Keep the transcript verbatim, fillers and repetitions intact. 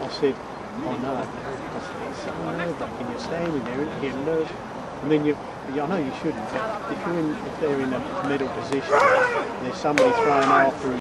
I said, oh no. I said, it's so nerve-wracking. You're standing there and you get nerves. And then you, I know you shouldn't, but if, you're in, if they're in a middle position, there's somebody thrown after